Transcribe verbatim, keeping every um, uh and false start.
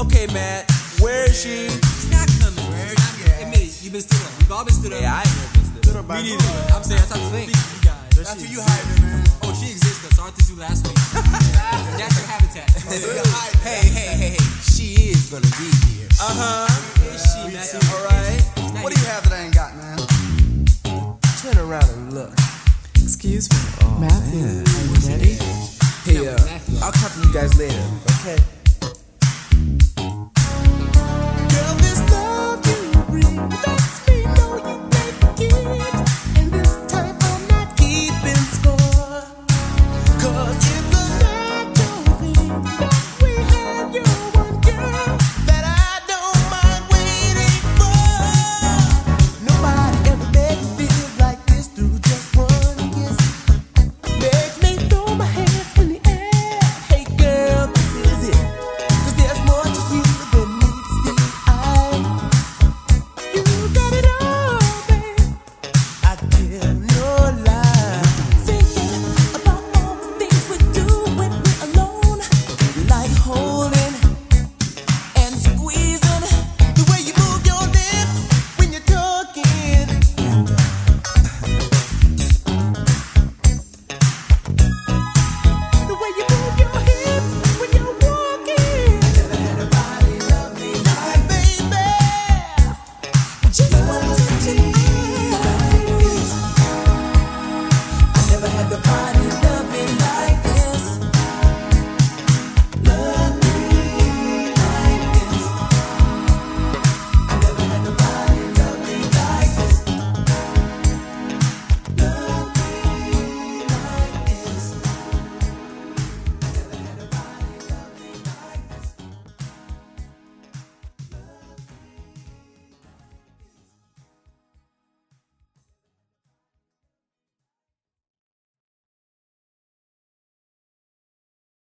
Okay, man, where is she? She's not coming. Where is she? Admit it, you've been stood up. We've all been stood up. Yeah, I ain't never been stood up. Me neither. I'm saying, I talked to you guys. That's who you hiding, man. Oh, she exists though, so I threw last week. Natural habitat. Hey, hey, hey, hey, she is gonna be here. Uh-huh. Is she, Matthew? Alright. What do you have that I ain't got, man? Turn around and look. Excuse me, Oh, Matthew, man. are you ready? Hey, uh, I'll talk to you guys later, okay? Girl, this love you bring lets me know you play for kids, and this time I'm not keeping score. 'Cause it's a natural thing that we have you one girl that I don't mind waiting for. Nobody ever made me feel like this through just one kiss. Makes me throw my hands in the air. Hey girl, this is it. 'Cause there's more to you than meets the eye. You got it all, babe. I tell no lie. Thinking about all the things we do when we're alone, like home.